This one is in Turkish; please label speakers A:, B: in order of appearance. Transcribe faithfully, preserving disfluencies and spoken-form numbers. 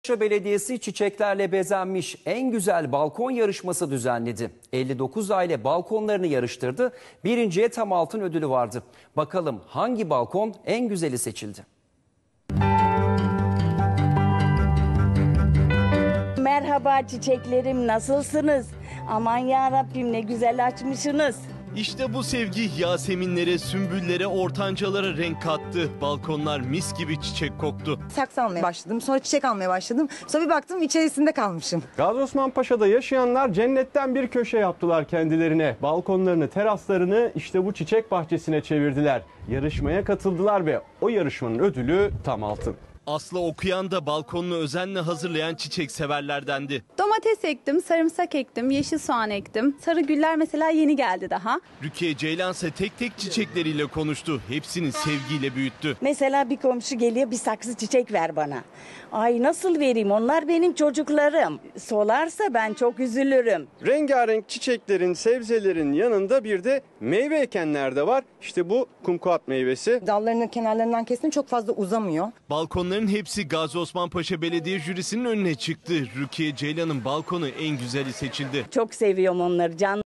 A: Belediyesi çiçeklerle bezenmiş en güzel balkon yarışması düzenledi. elli dokuz aile balkonlarını yarıştırdı. Birinciye tam altın ödülü vardı. Bakalım hangi balkon en güzeli seçildi?
B: Merhaba çiçeklerim, nasılsınız? Aman ya Rabbim, ne güzel açmışsınız.
C: İşte bu sevgi Yaseminlere, sümbüllere, ortancalara renk kattı. Balkonlar mis gibi çiçek koktu.
D: Saksı almaya başladım, sonra çiçek almaya başladım. Sonra bir baktım içerisinde kalmışım.
E: Gazi Osman Paşa'da yaşayanlar cennetten bir köşe yaptılar kendilerine. Balkonlarını, teraslarını işte bu çiçek bahçesine çevirdiler. Yarışmaya katıldılar ve o yarışmanın ödülü tam altın.
C: Aslı okuyan da balkonunu özenle hazırlayan çiçek severlerdendi.
F: Domates ektim, sarımsak ektim, yeşil soğan ektim. Sarı güller mesela yeni geldi daha.
C: Rukiye Ceylan ise tek tek çiçekleriyle konuştu. Hepsini sevgiyle büyüttü.
B: Mesela bir komşu geliyor, bir saksı çiçek ver bana. Ay nasıl vereyim, onlar benim çocuklarım. Solarsa ben çok üzülürüm.
E: Rengarenk çiçeklerin, sebzelerin yanında bir de meyve ekenler de var. İşte bu kumkuat meyvesi.
D: Dallarının kenarlarından kestim, çok fazla uzamıyor.
C: Balkonların hepsi Gazi Osman Paşa Belediye Jürisi'nin önüne çıktı. Rukiye Ceylan'ın balkonu en güzeli seçildi.
B: Çok seviyorum onları, can.